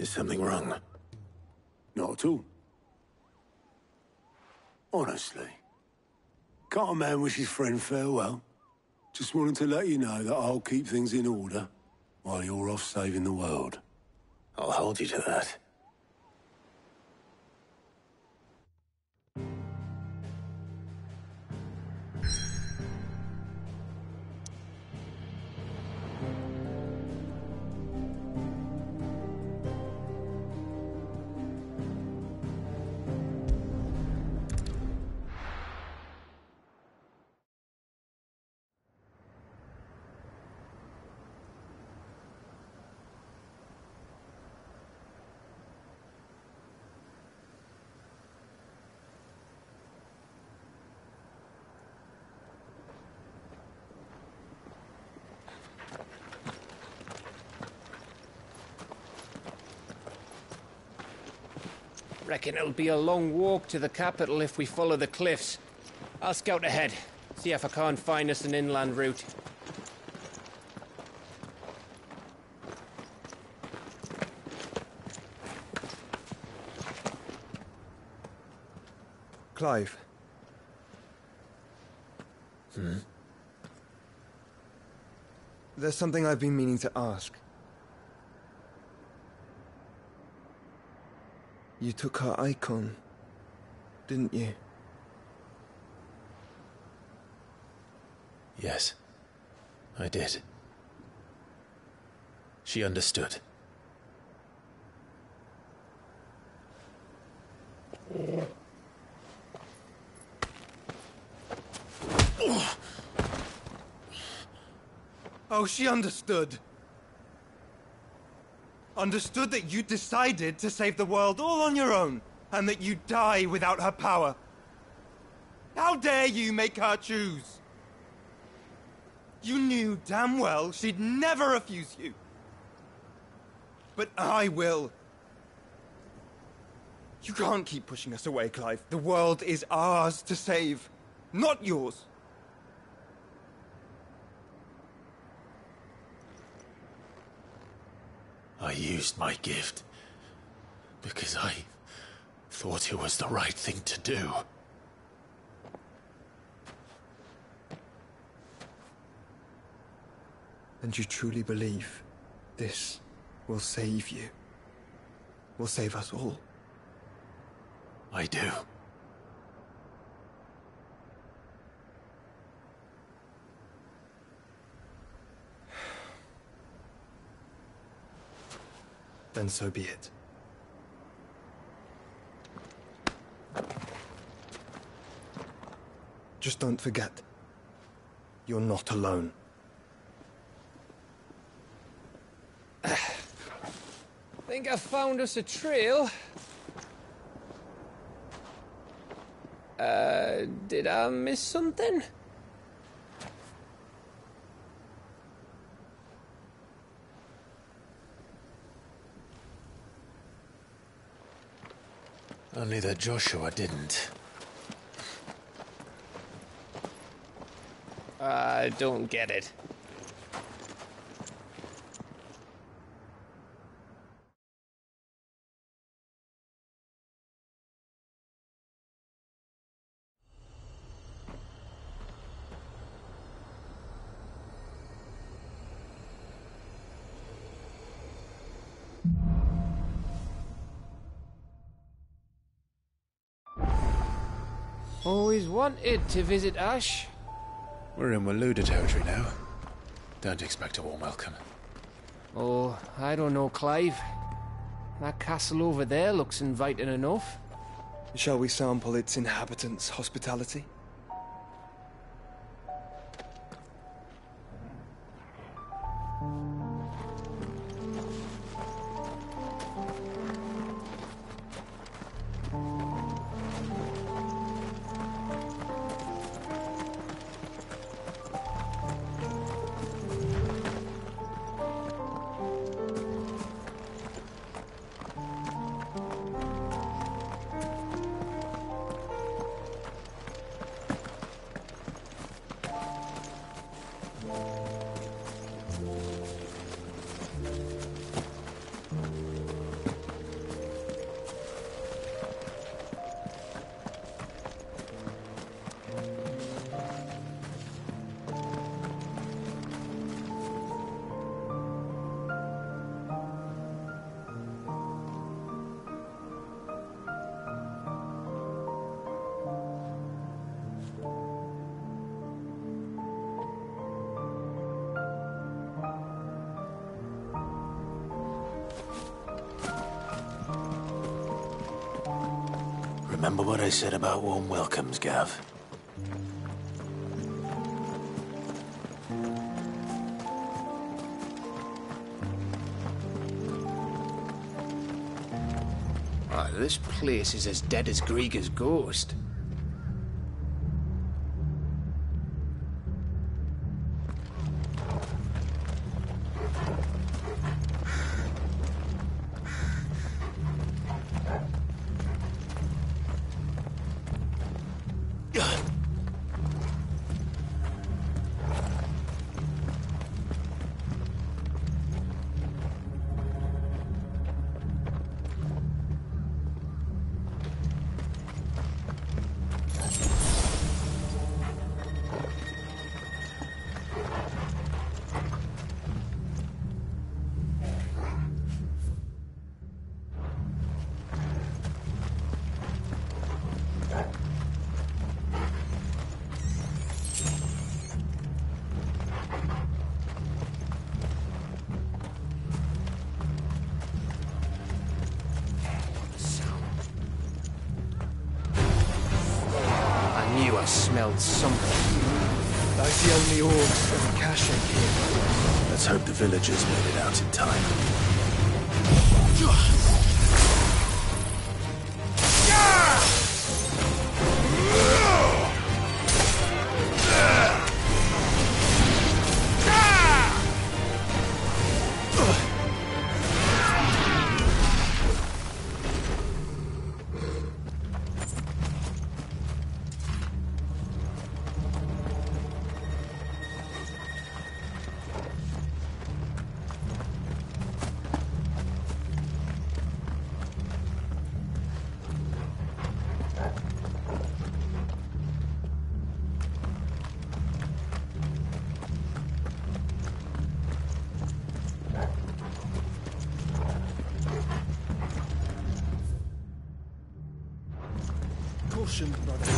Is something wrong? Not at all. Honestly. Can't a man wish his friend farewell? Just wanted to let you know that I'll keep things in order while you're off saving the world. I'll hold you to that. Reckon it'll be a long walk to the capital if we follow the cliffs. I'll scout ahead, see if I can't find us an inland route. Clive. There's something I've been meaning to ask. You took her icon, didn't you? Yes, I did. She understood. Oh, she understood. Understood that you decided to save the world all on your own, and that you'd die without her power. How dare you make her choose? You knew damn well she'd never refuse you. But I will. You can't keep pushing us away, Clive. The world is ours to save, not yours. I used my gift because I thought it was the right thing to do. And you truly believe this will save you? Will save us all? I do. Then so be it. Just don't forget, you're not alone. Think I found us a trail. Did I miss something? Only that Joshua didn't. I don't get it. Always wanted to visit Ash. We're in Waluda territory now. Don't expect a warm welcome. Oh, I don't know, Clive. That castle over there looks inviting enough. Shall we sample its inhabitants' hospitality? Remember what I said about warm welcomes, Gav? Ah, this place is as dead as Grieger's ghost. I smelled something. That's the only orcs of Kashyyyk here. Let's hope the villagers made it out in time. Caution, brother.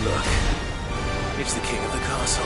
look. It's the king of the castle.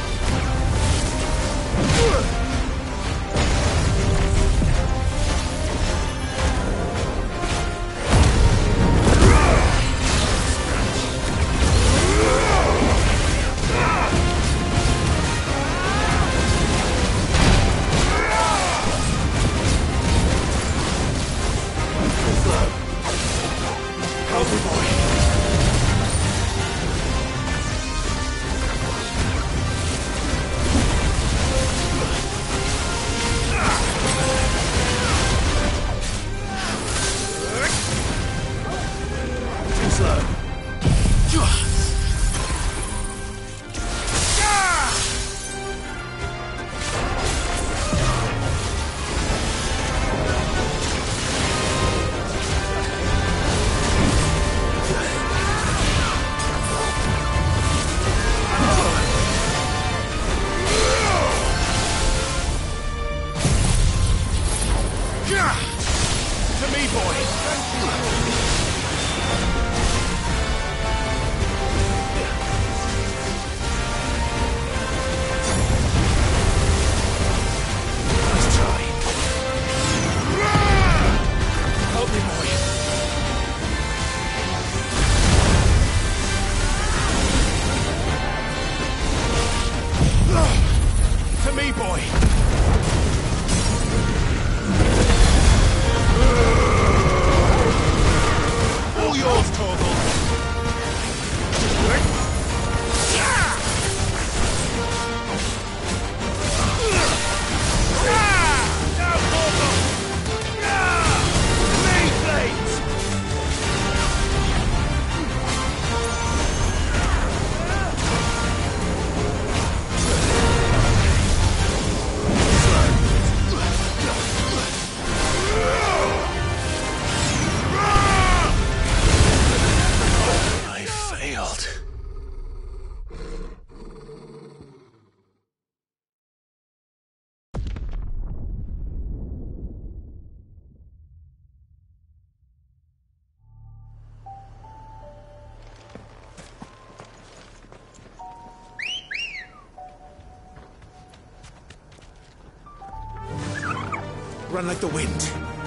Run like the wind.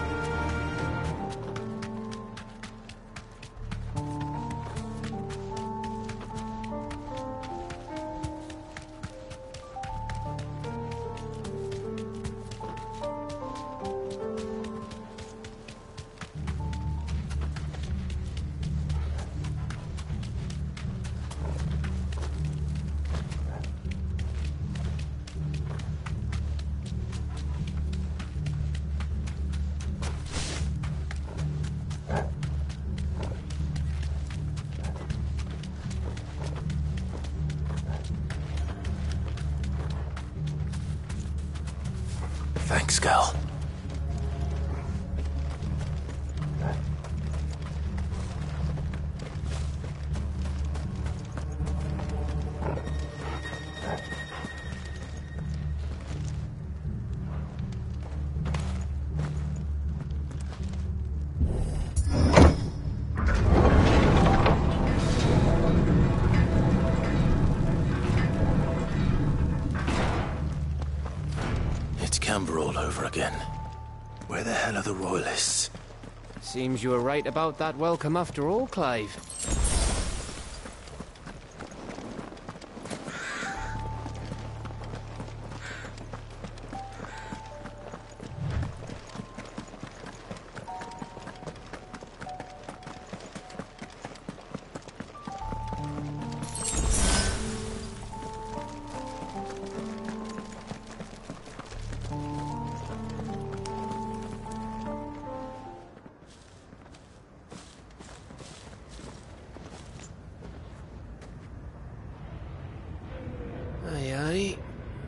Thanks, Gal. Camber all over again. Where the hell are the Royalists? Seems you were right about that welcome after all, Clive. Aye, aye.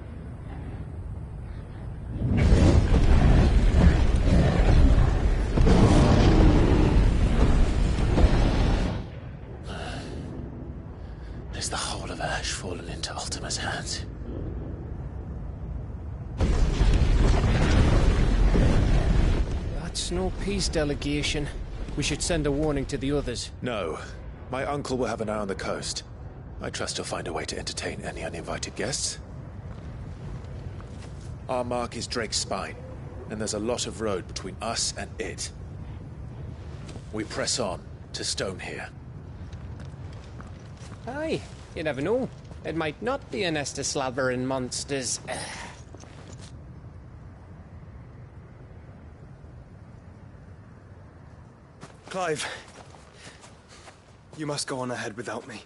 Is the whole of Ash fallen into Ultima's hands? That's no peace delegation. We should send a warning to the others. No. My uncle will have an eye on the coast. I trust you'll find a way to entertain any uninvited guests. Our mark is Drake's Spine, and there's a lot of road between us and it. We press on to Stonehere. Aye, you never know. It might not be a nest of slathering monsters. Clive, you must go on ahead without me.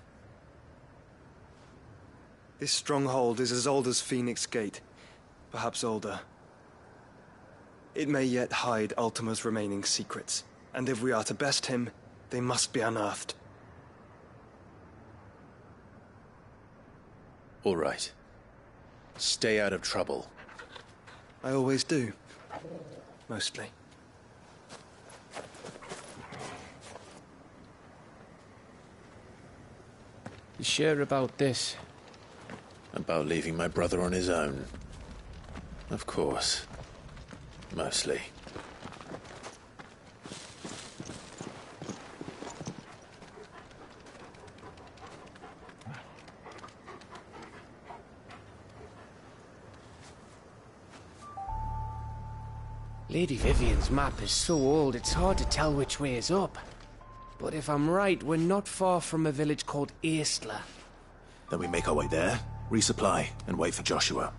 This stronghold is as old as Phoenix Gate, perhaps older. It may yet hide Ultima's remaining secrets, and if we are to best him, they must be unearthed. All right. Stay out of trouble. I always do. Mostly. You sure about this? About leaving my brother on his own. Of course. Mostly. Lady Vivian's map is so old it's hard to tell which way is up. But if I'm right, we're not far from a village called Aistla. Then we make our way there, resupply, and wait for Joshua.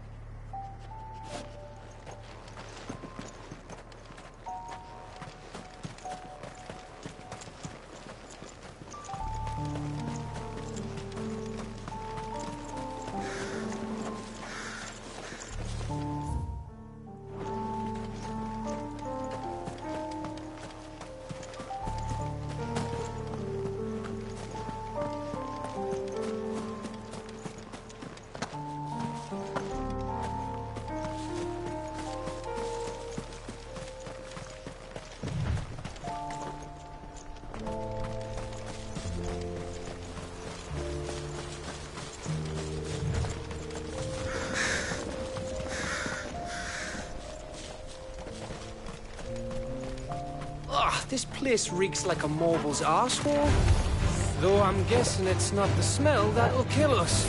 This place reeks like a mobile's arsehole. Though I'm guessing it's not the smell that'll kill us.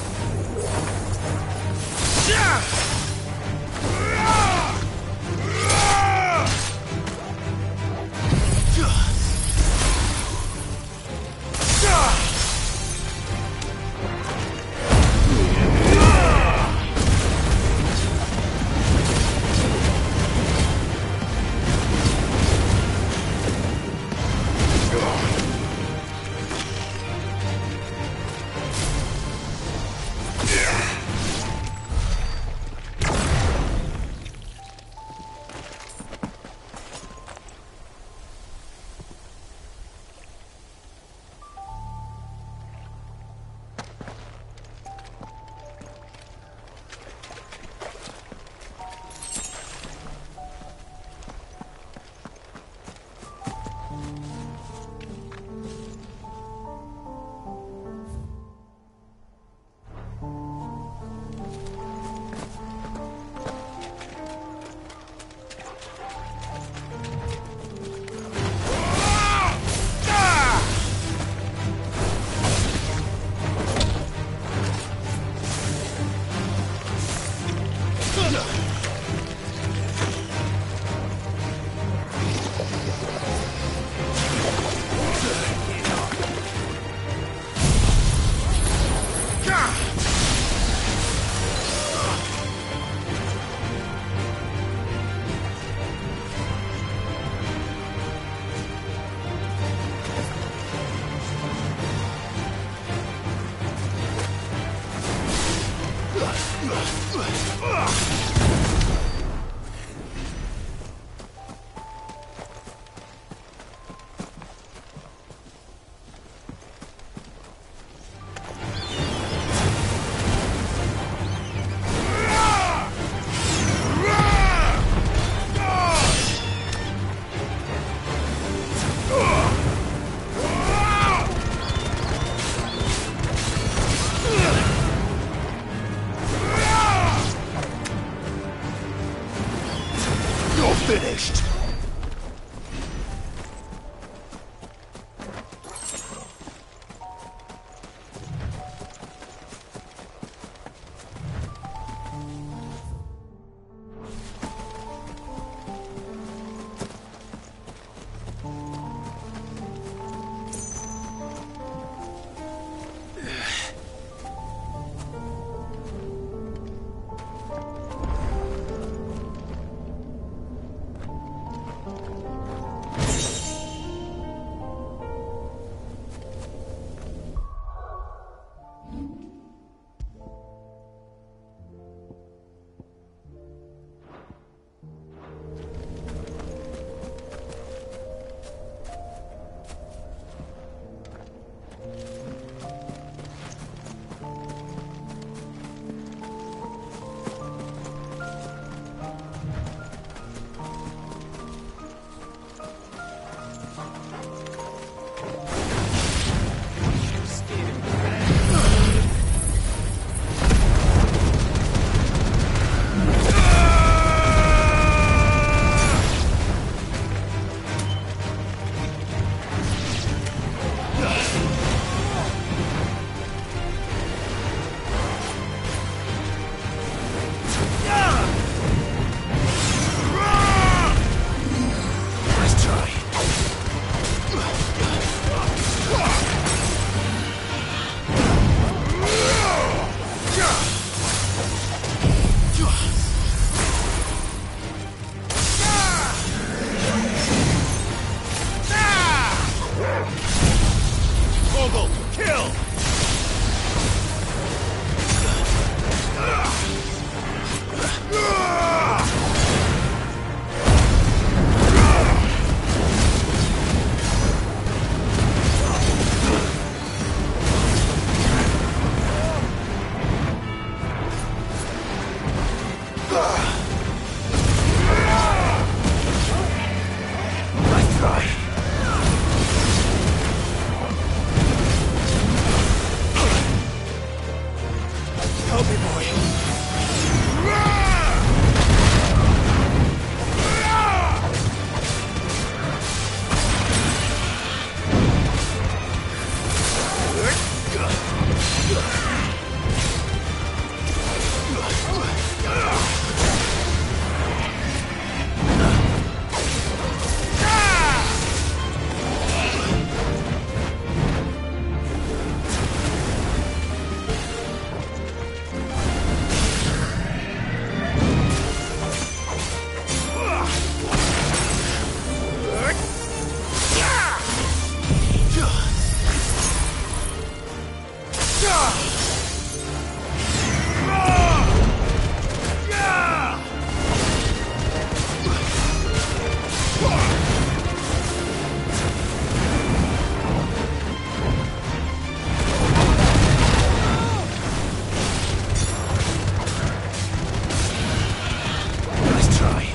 Nice try.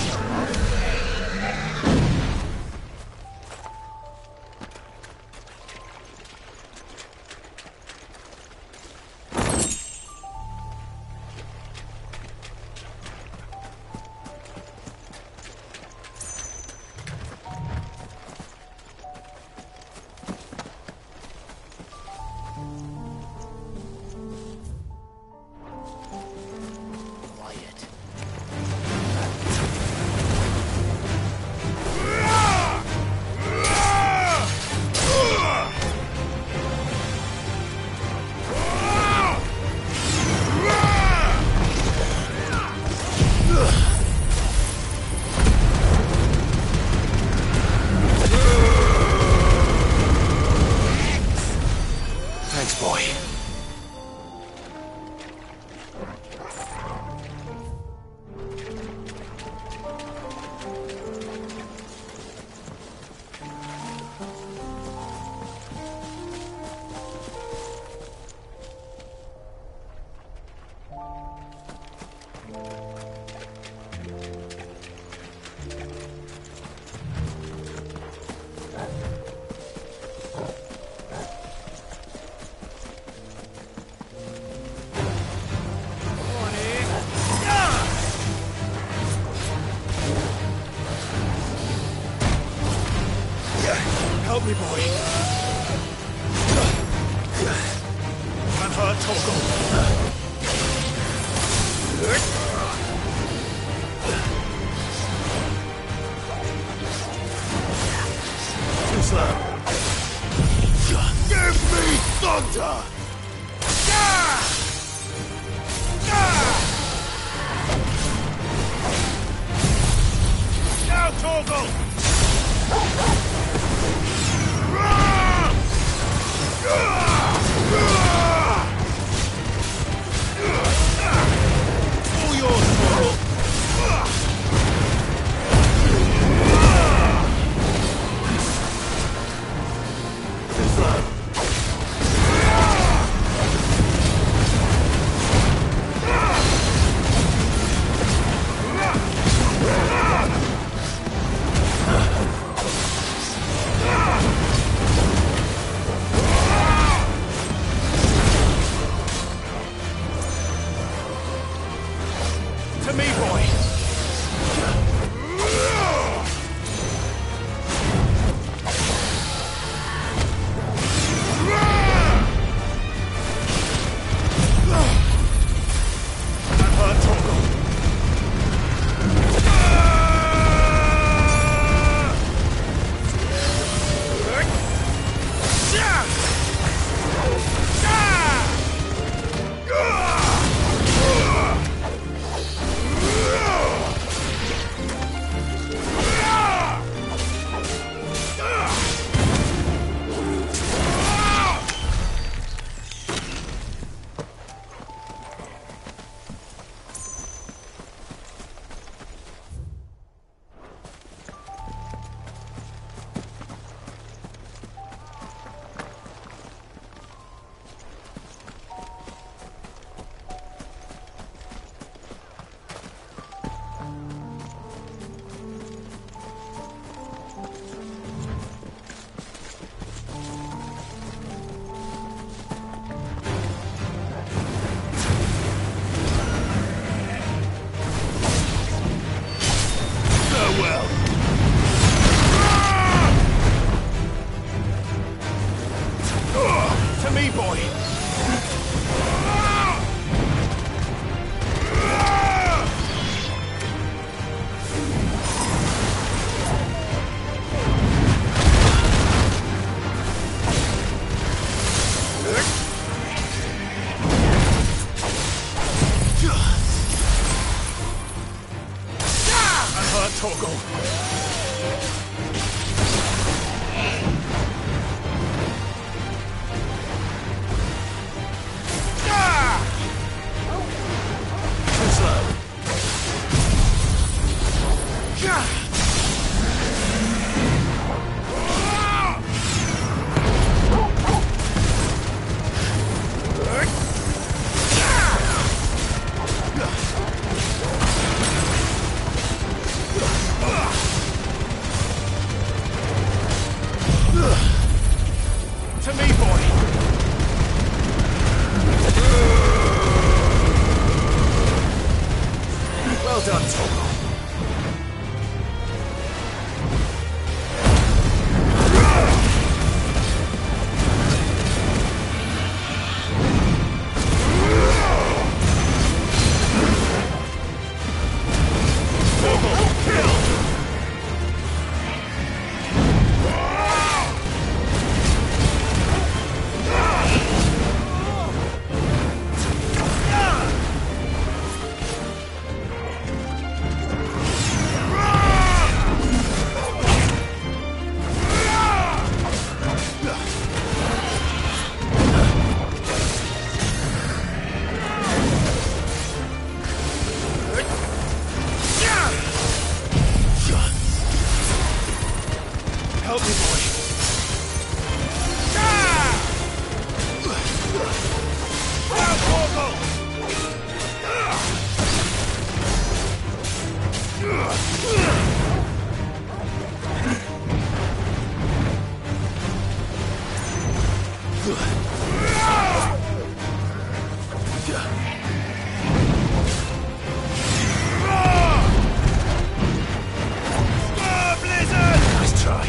Quiet. Thanks, boy. Help me, boy. I'm hurt, Torgal. Too slow. Give me thunder! Now, Torgal! All yours, Torgal! To me, boy! I'm hurt, Torgal. To me, boy! I'm hurt, Torgal. done, Torgal. Help me, boy. Nice try.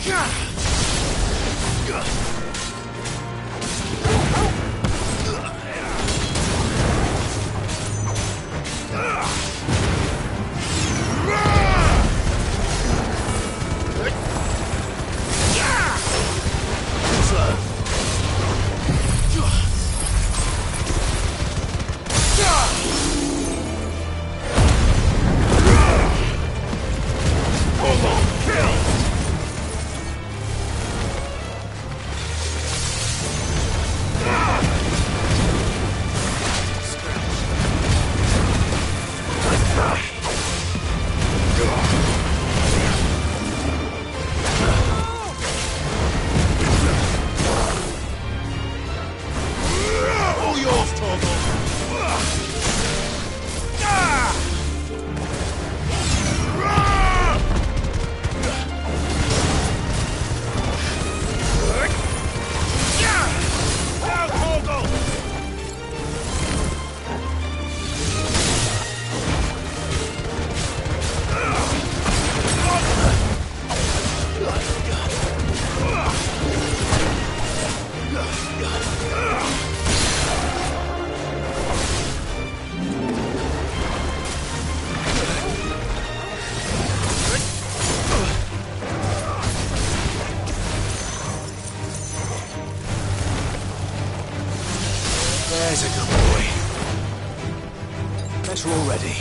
There's a good boy. Better already.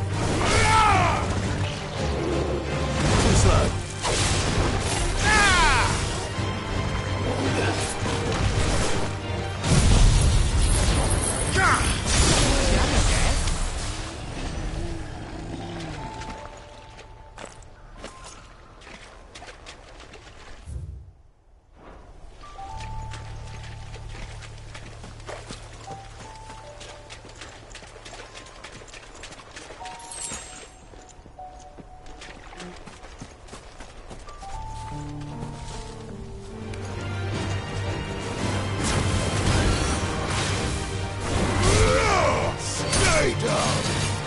Too slow. Stay down!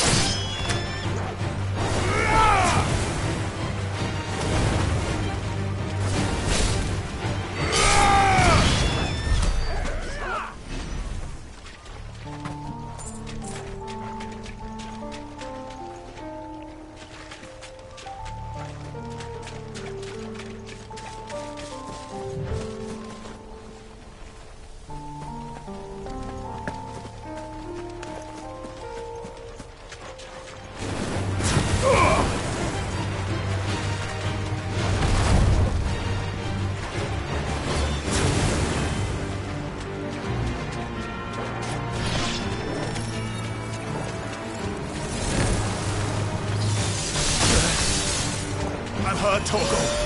I'm hurt, Torgal.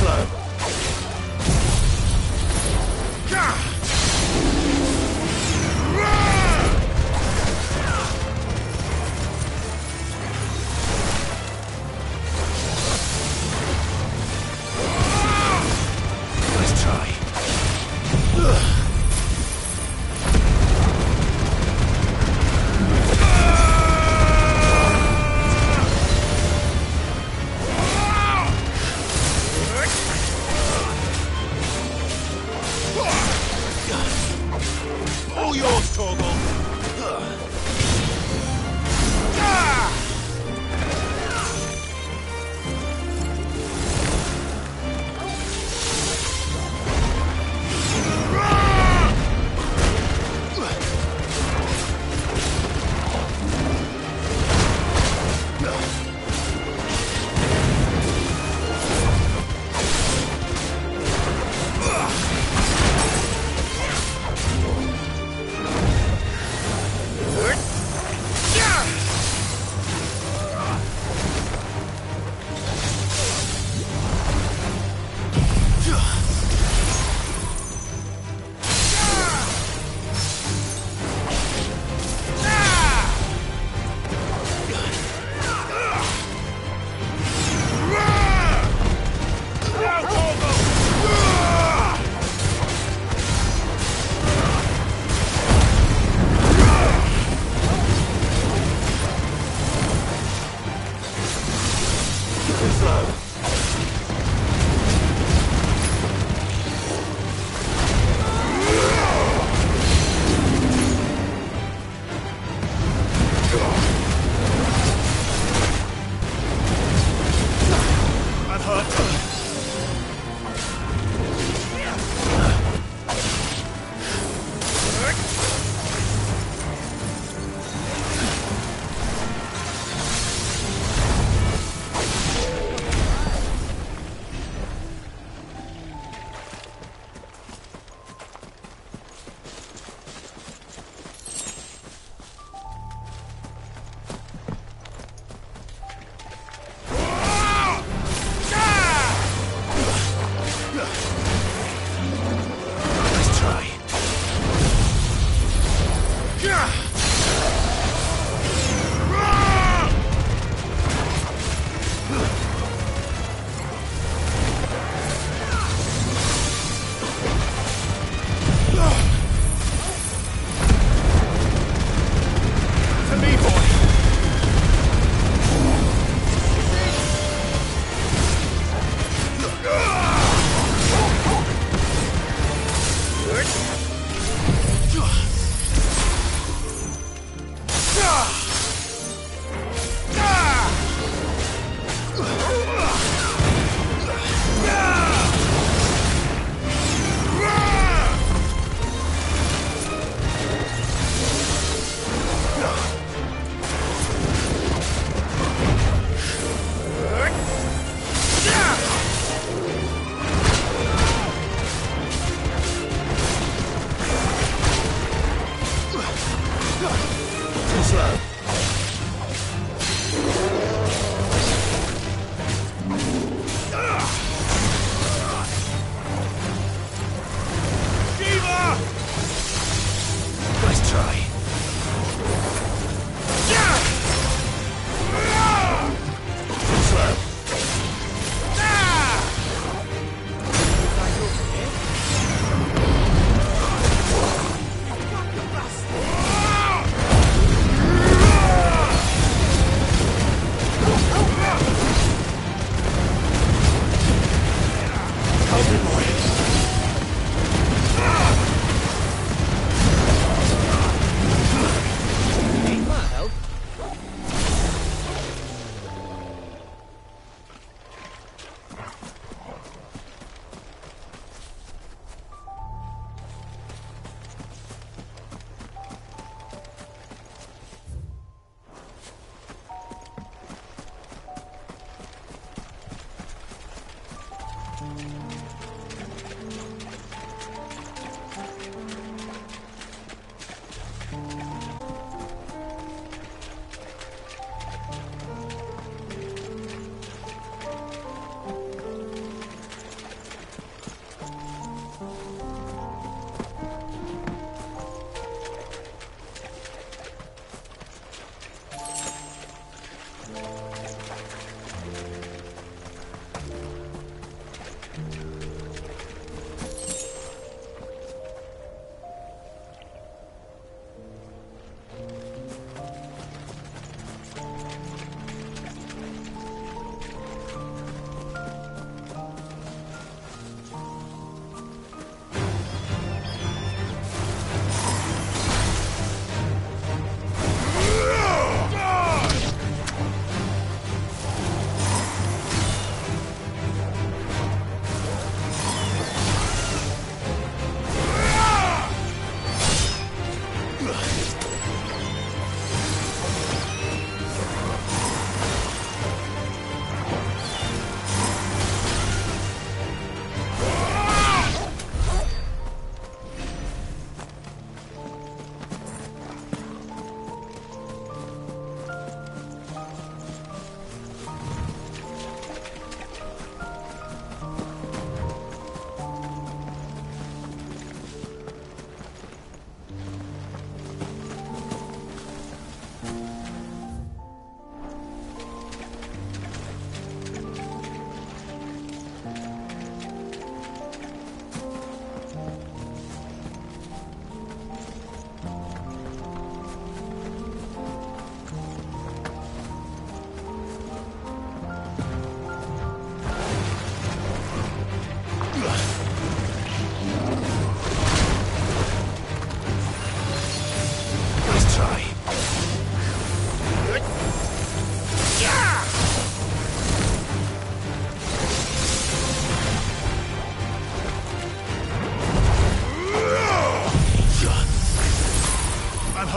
slow. Nice try. All yours, Torgal.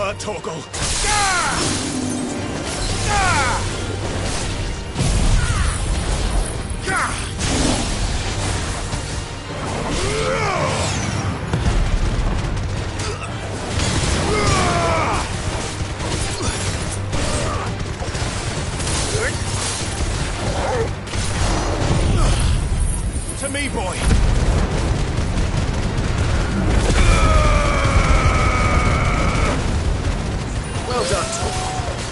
hurt, Torgal. To me, boy. Well done, Torgal.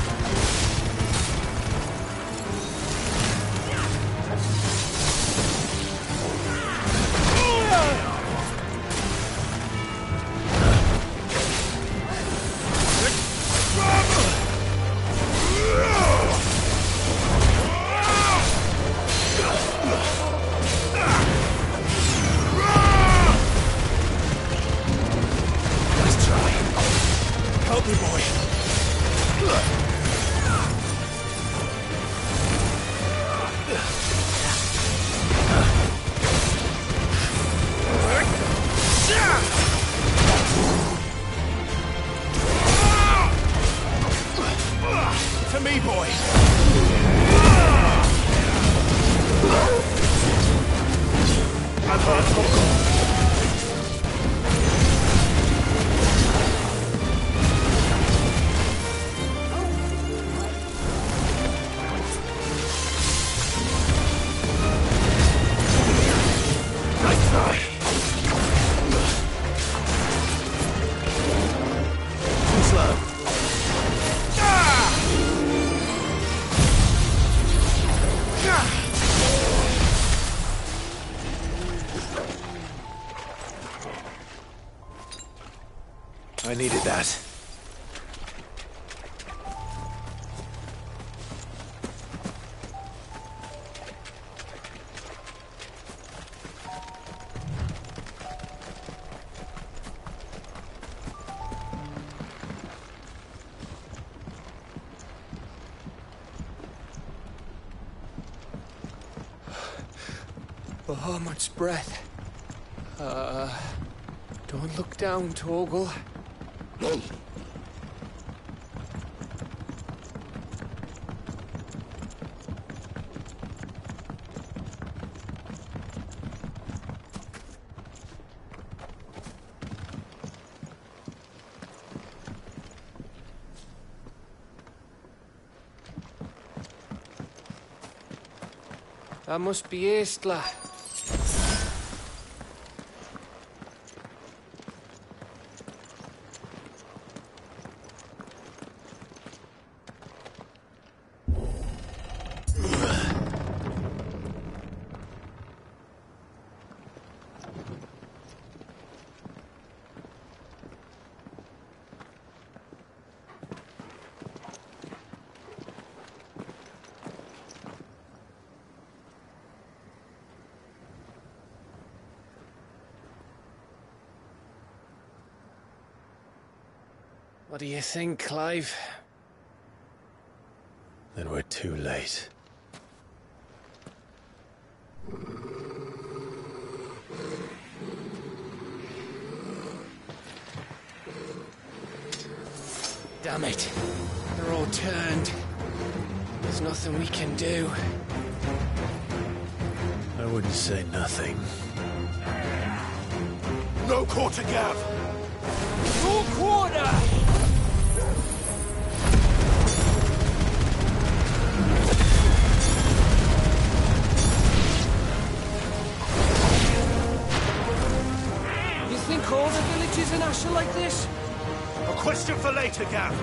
Nice try. Help me, boy. To me, boy. I'm hurt, Torgal. Nice try. Too slow. I needed that. Oh, much breath. Don't look down, Torgal. That must be Aistla. What do you think, Clive? Then we're too late. Damn it. They're all turned. There's nothing we can do. I wouldn't say nothing. No quarter, Gav! No quarter! You think all the villages in Ash are like this? A question for later, Gav.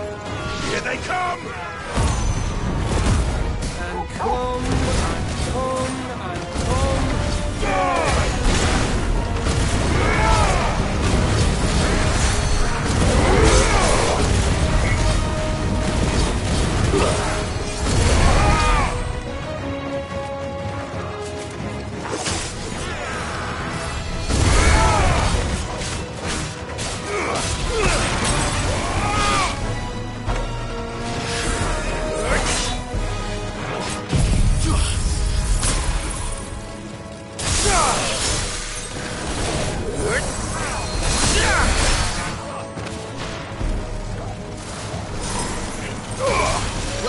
They come! And come, and come.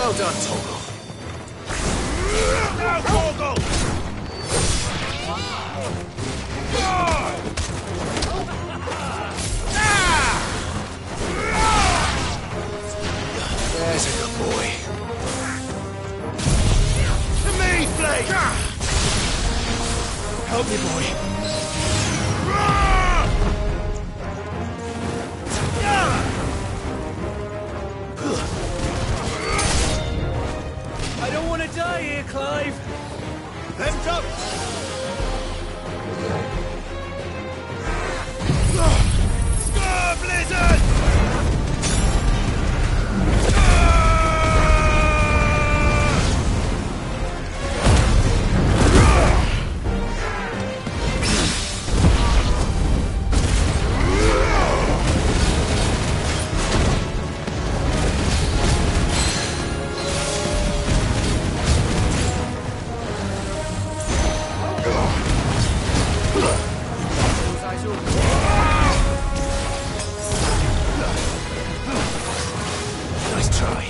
Well done, Torgal. Now, Torgal! There's a good boy. To me, Blake! Help me, boy. I don't want to die here, Clive. Left up! Blizzard! Nice try.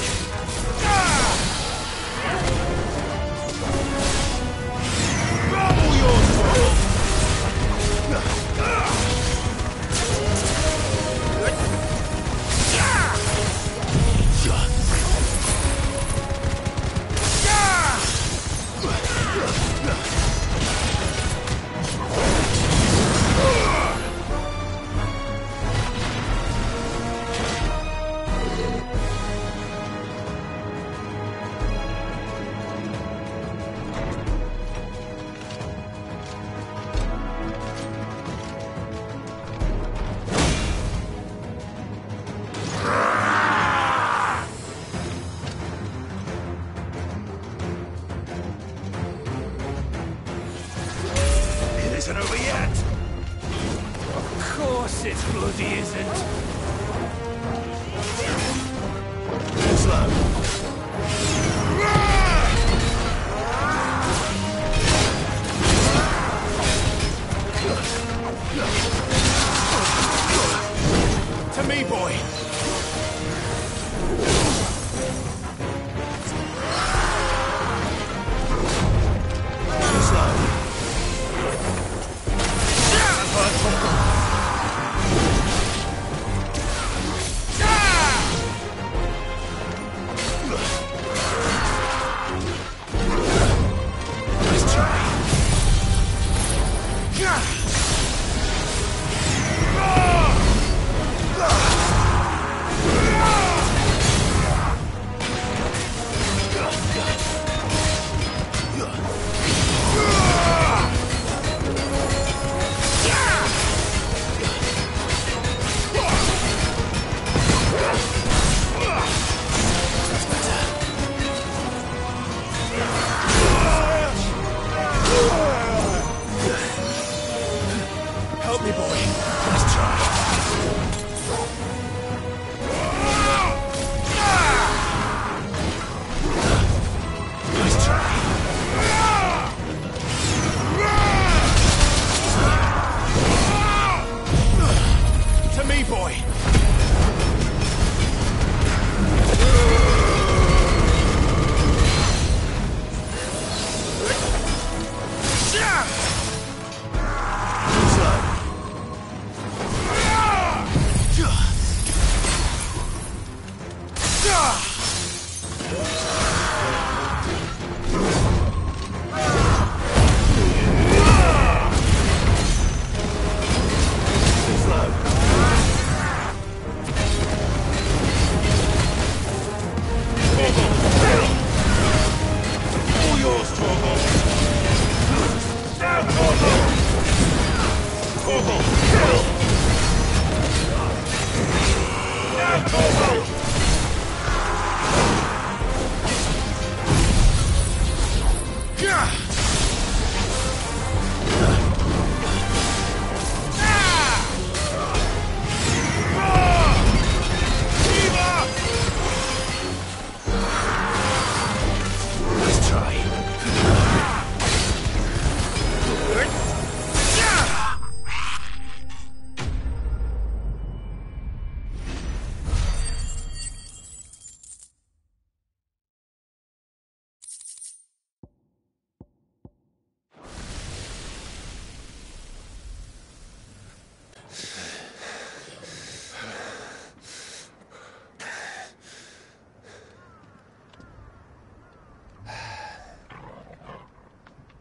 It isn't over yet! Of course it bloody isn't. Slow. To me, boy.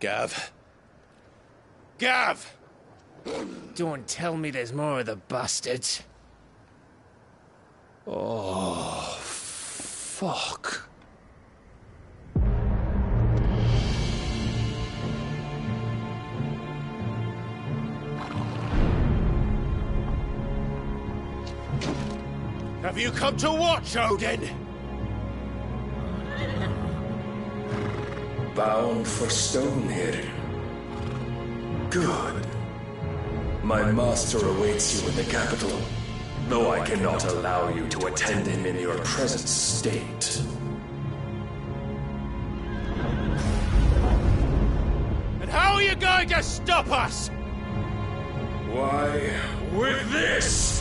Gav. Gav! Don't tell me there's more of the bastards. Oh, fuck. Have you come to watch, Odin? Bound for Stonehair. Good. My master awaits you in the capital, though I cannot allow you to attend him in your present state. And how are you going to stop us? Why, with this!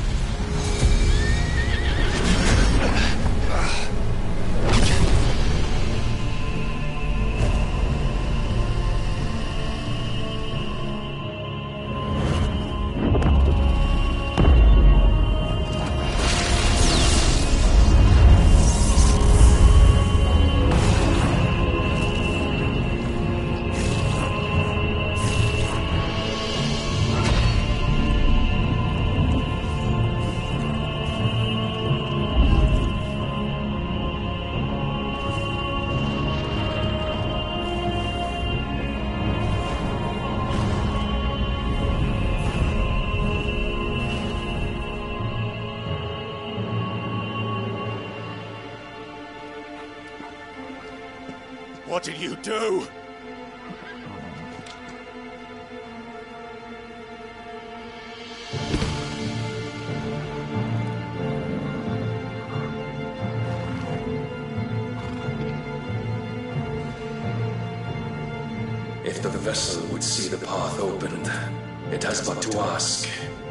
What did you do? If the vessel would see the path opened, it has but to ask.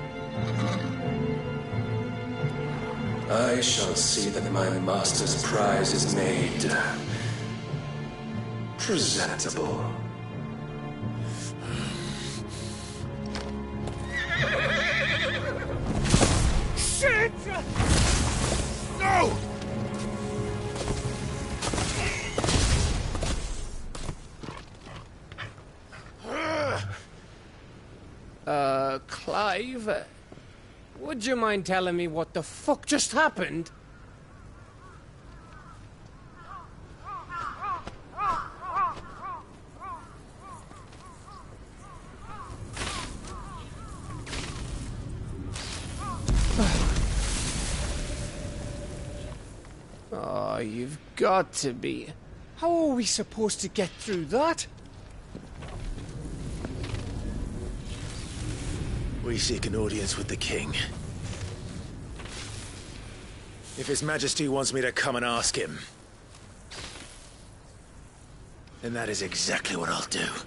I shall see that my master's prize is made presentable. Shit! No! Clive, would you mind telling me what the fuck just happened? Oh, you've got to be. How are we supposed to get through that? We seek an audience with the king. If His Majesty wants me to come and ask him, then that is exactly what I'll do.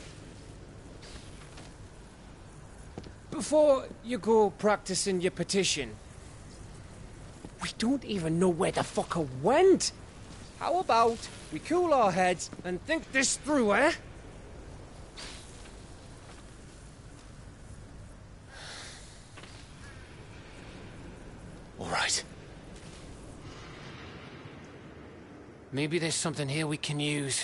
Before you go practicing your petition, we don't even know where the fucker went. How about we cool our heads and think this through, eh? All right. Maybe there's something here we can use.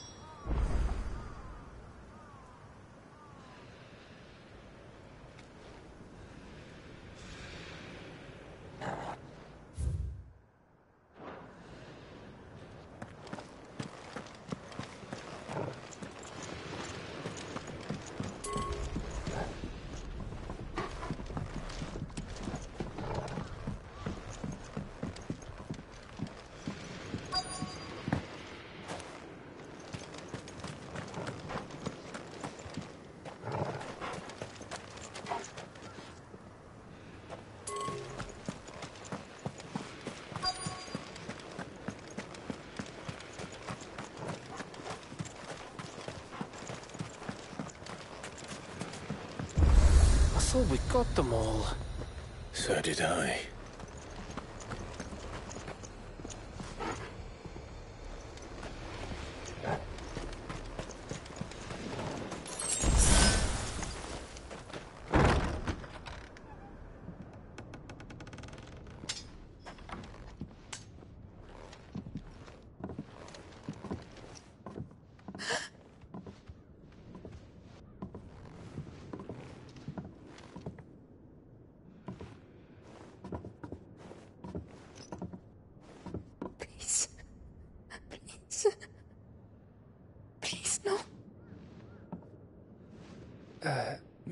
I thought we got them all. So did I.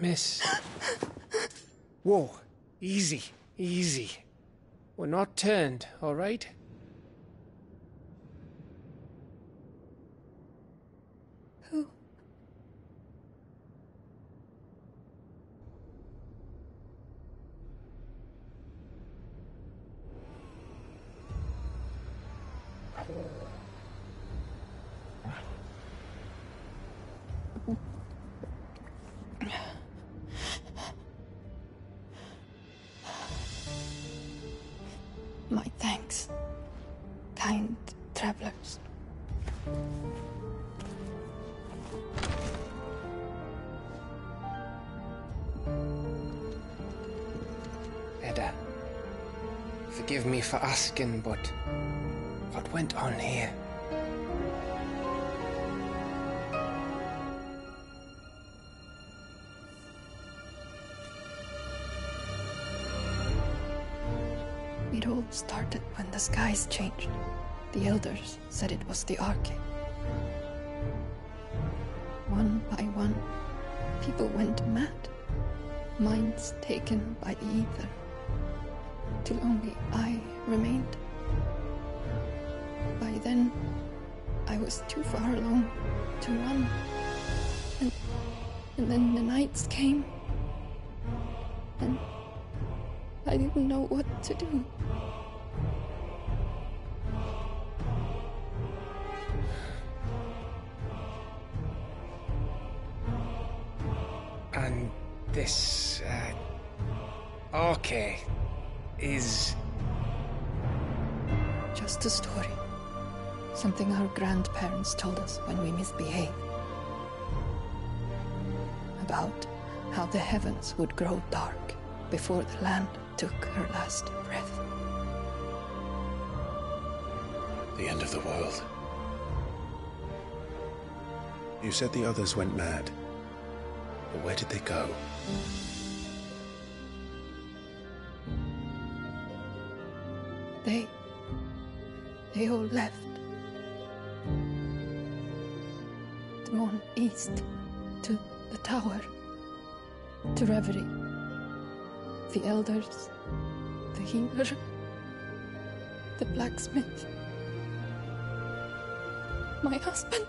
Miss. Whoa. Easy. Easy. We're not turned, all right? Who? My thanks, kind travelers. Edda, forgive me for asking, but what went on here? It all started when the skies changed. The elders said it was the Arche. One by one, people went mad. Minds taken by the ether. Till only I remained. By then, I was too far along to run. And then the nights came. And I didn't know what to do. And this, Arche is... Just a story. Something our grandparents told us when we misbehaved. About how the heavens would grow dark before the land took her last breath. The end of the world. You said the others went mad. But where did they go? They all left. Gone east to the tower, to Reverie. The elders, the healer, the blacksmith, my husband.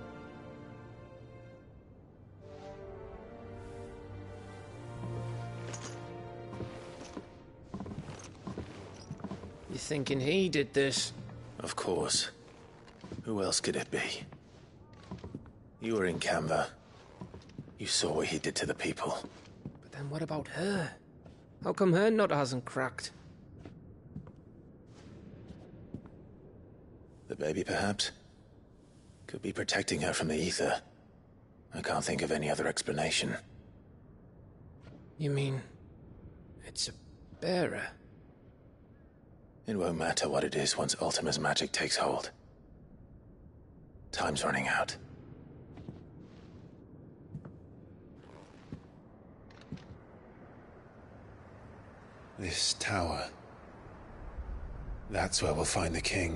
You thinking he did this? Of course. Who else could it be? You were in Canva. You saw what he did to the people. But then what about her? How come her nut hasn't cracked? The baby, perhaps? Could be protecting her from the ether. I can't think of any other explanation. You mean... it's a bearer? It won't matter what it is once Ultima's magic takes hold. Time's running out. This tower. That's where we'll find the king.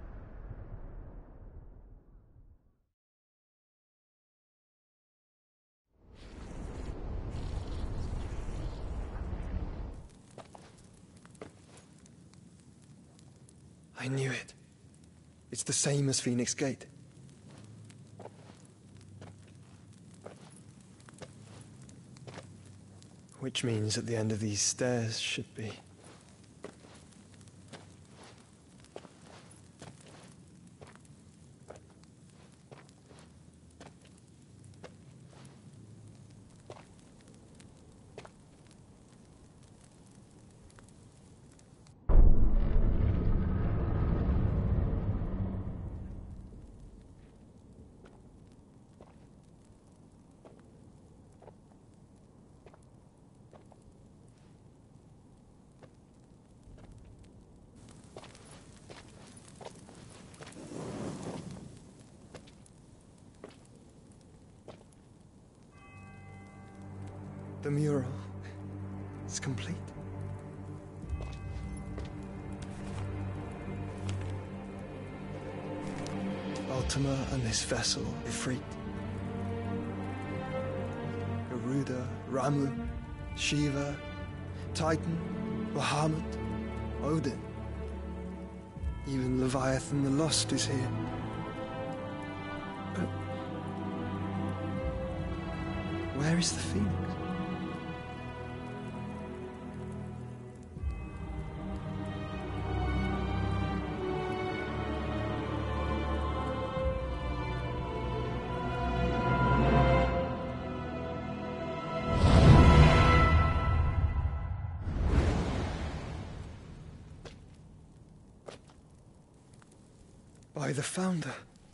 I knew it. It's the same as Phoenix Gate. Which means at the end of these stairs should be... The mural is complete. Ultima and this vessel, Ifrit. Garuda Ramu, Shiva, Titan, Bahamut, Odin. Even Leviathan the Lost is here. But where is the Phoenix? By the Founder.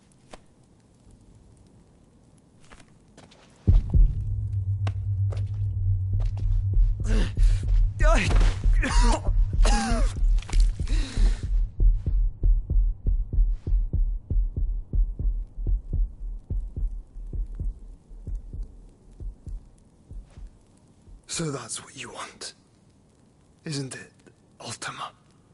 So that's what you want, isn't it, Ultima?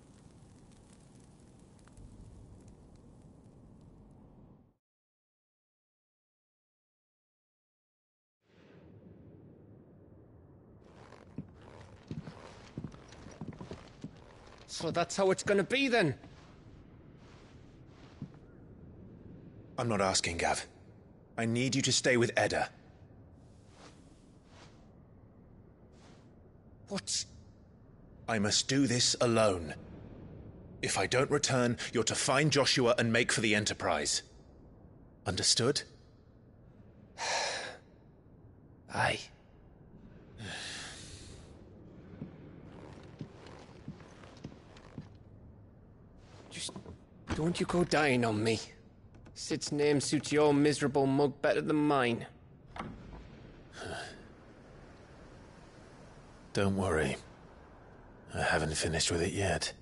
So that's how it's gonna be then? I'm not asking, Gav. I need you to stay with Edda. What? I must do this alone. If I don't return, you're to find Joshua and make for the Enterprise. Understood? Aye. Just don't you go dying on me. Sid's name suits your miserable mug better than mine. Don't worry. I haven't finished with it yet.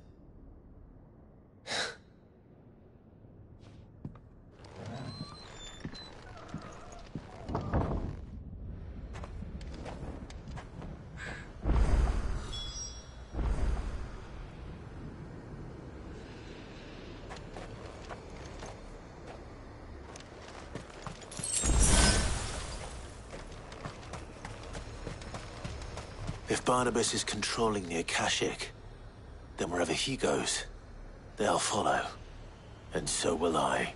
If Barnabas is controlling the Akashic, then wherever he goes, they'll follow. And so will I.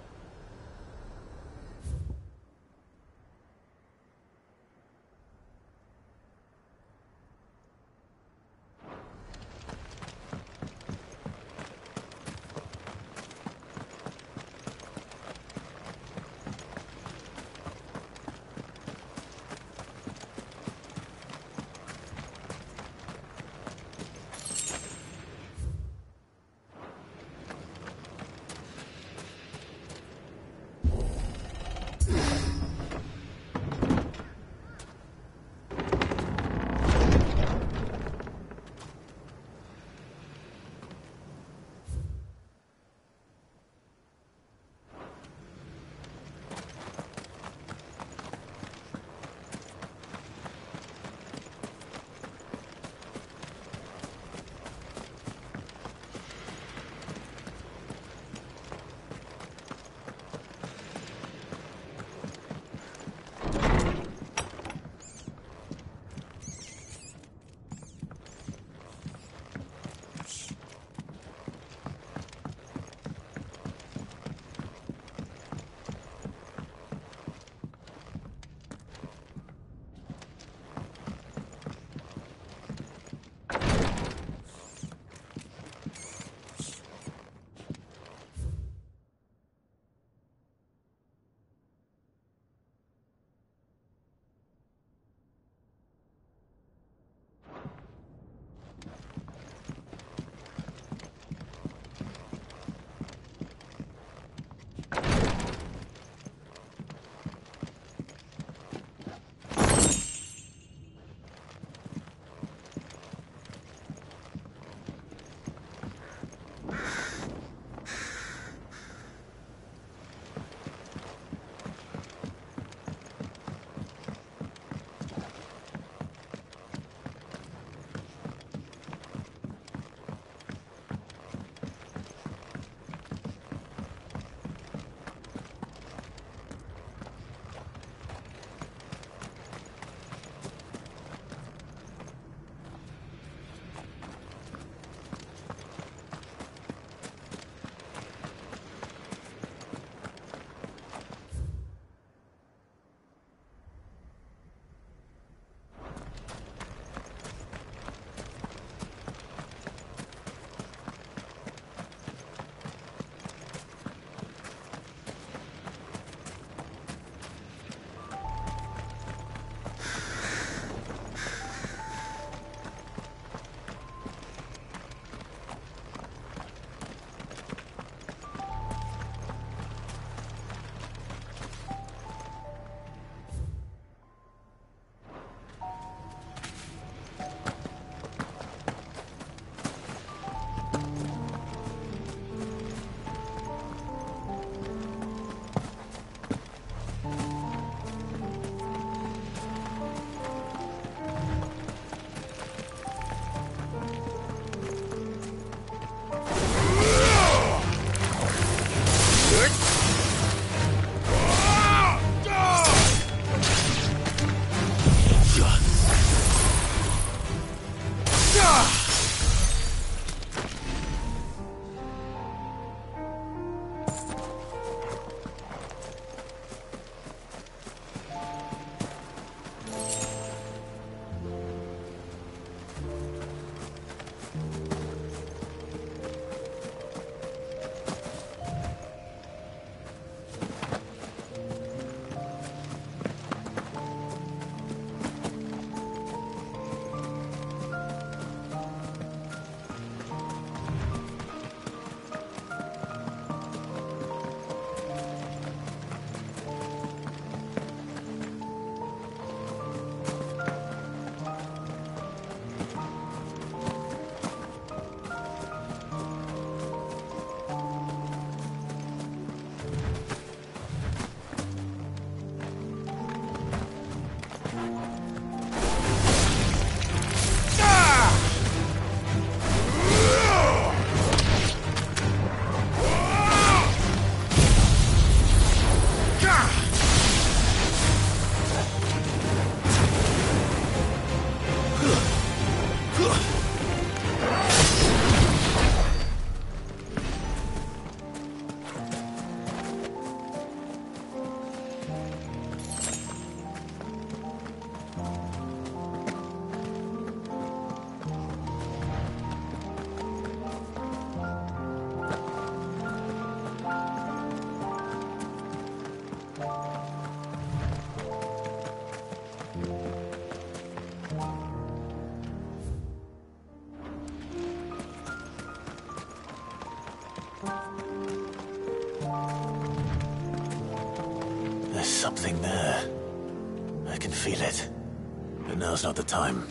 something there. I can feel it. But now's not the time.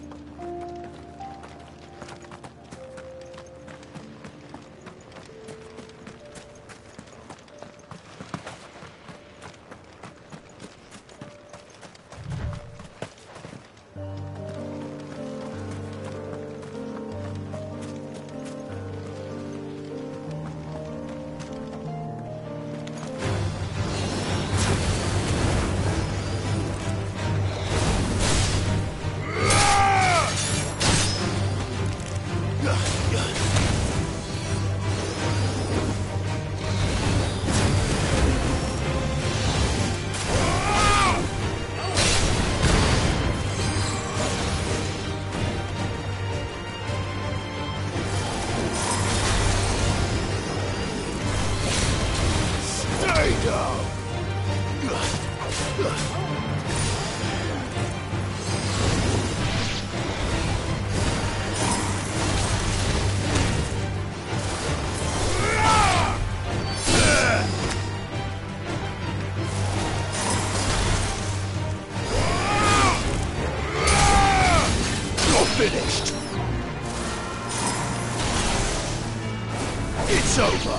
Finished. It's over.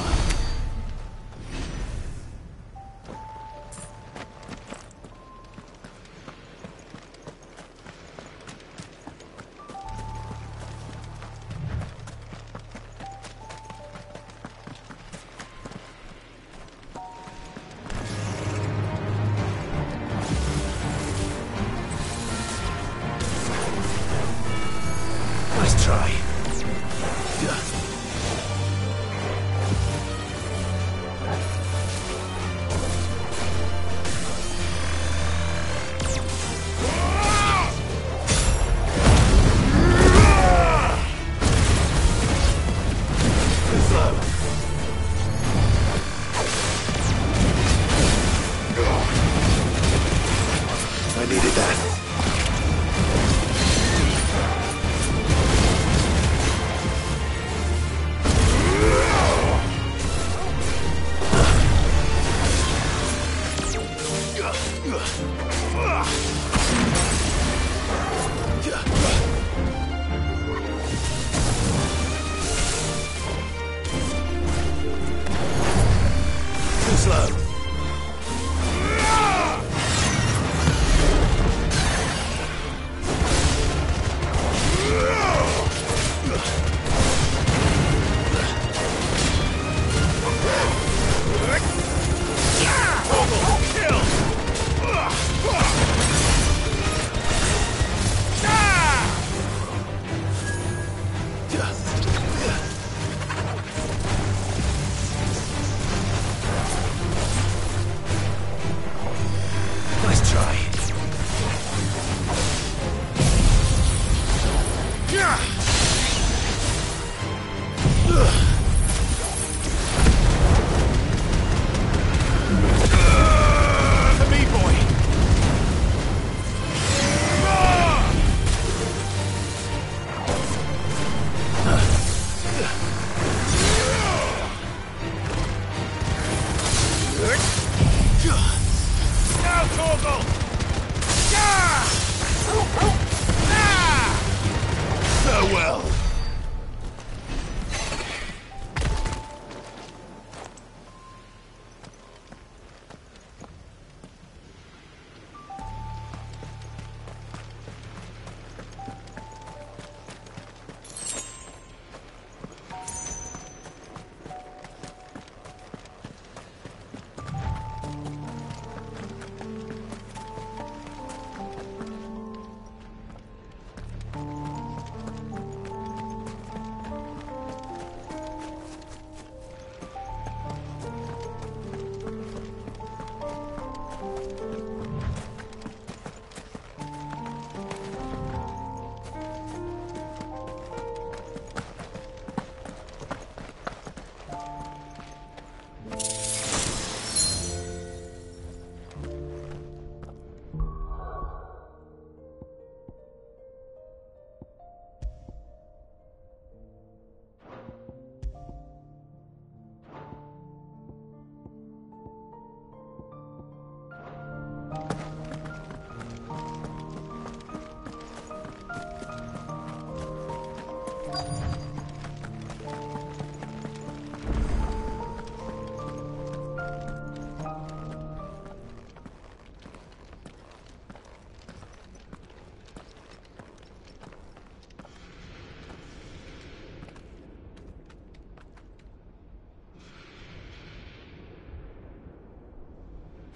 Nice try. I needed that. Too slow. Nice try. To me, boy. Now, Torgal! Farewell!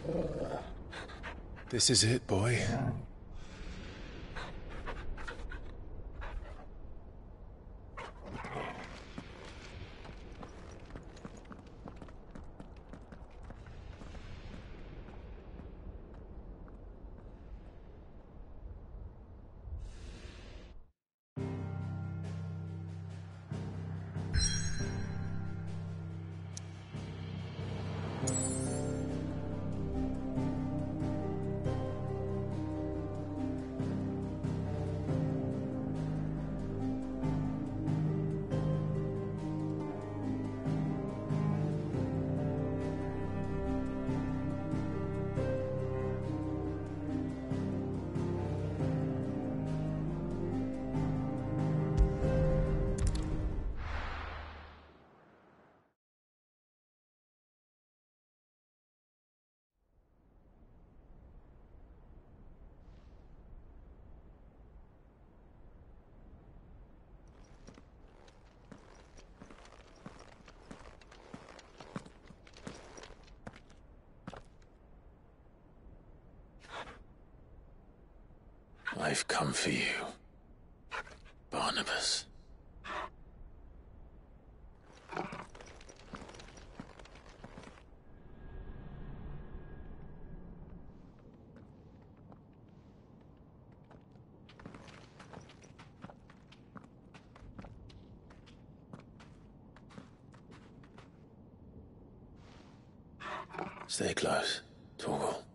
This is it, boy. I've come for you, Barnabas. Stay close, Torgal.